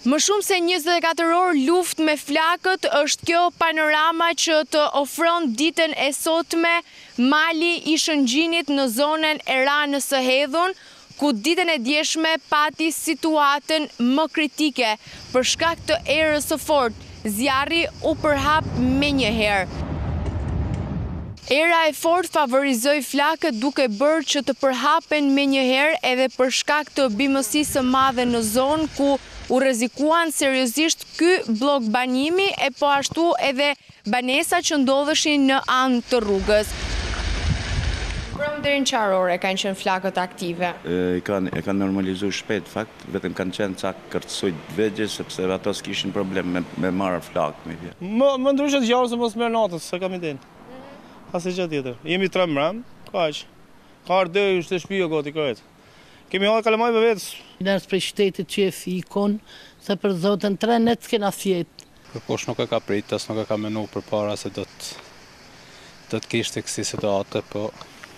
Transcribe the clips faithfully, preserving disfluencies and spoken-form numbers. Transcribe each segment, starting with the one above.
Më shumë se njëzet e katër orë luftë me flakët është kjo panorama që të ofron ditën e sotme mali i Shëngjinit në zonën e Ranës së Hedhun, ku ditën e djeshme pati situatën më kritike për shkak të erës së fortë. Zjarri u përhap me një herë. Era e fortë favorizoi flakët duke bërë që të përhapen me një herë edhe për shkak të bimësisë së madhe në zonë ku u rrezikuan seriozisht ky blok banimi e po ashtu edhe banesa që ndodheshin në anë të rrugës. Prom deri në çfarë ore kanë qenë flakët aktive? E kanë e kanë normalizuar shpejt fakt, vetëm kanë qenë ca kërcësuj të vegjël sepse ato s'kishin problem me me marrë flakë me vjet. Më më ndryshe të gjarë se mos merr natës, se kam idenë. Asë gjë tjetër. Jemi tre mram, kaq. Ka ardë është shtëpia gati krejt. Kemi hallë kalamaj me vetë. Nërës prej shtetit që e fikon, se për zotën tre net s'kena fjetë. Kërkush nuk e ka prit, as nuk e ka menu për para se do të, do të kishte kësi situate, po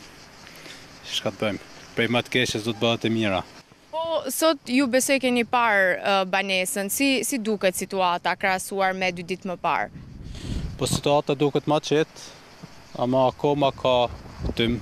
shka të bëjmë. Prej më të keshës do të bëhet e mira. Po, sot ju besoj keni parë uh, banesën, si, si duket situata krahasuar me dy ditë më parë? Po situata duket ma qetë, ama akoma ka tym.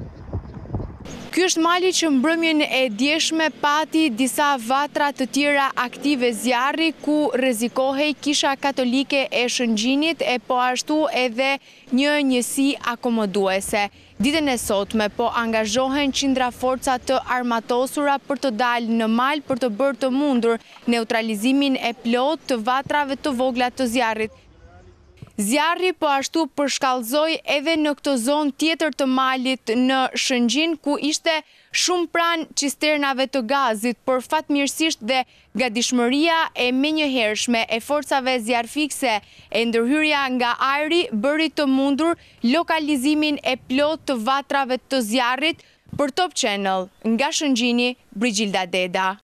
Ky është mali që mbrëmjen e djeshme pati disa vatra të tjera aktive zjarri ku rrezikohej Kisha Katolike e Shëngjinit e po ashtu edhe një njësi akomoduese. Ditën e sotme po angazhohen qindra forca të armatosura për të dalë në mal për të bërë të mundur neutralizimin e plot të vatrave të vogla të zjarrit. Zjarri po ashtu përshkallëzoi edhe në këtë zonë tjetër të malit në Shëngjin, ku ishte shumë pranë cisternave të gazit, por fatmirësisht dhe gatishmëria e menjëhershme e forcave zjarfikse e ndërhyrja nga ajri bëri të mundur lokalizimin e plot të vatrave të zjarrit. Për Top Channel, nga Shëngjini, Brigilda Deda.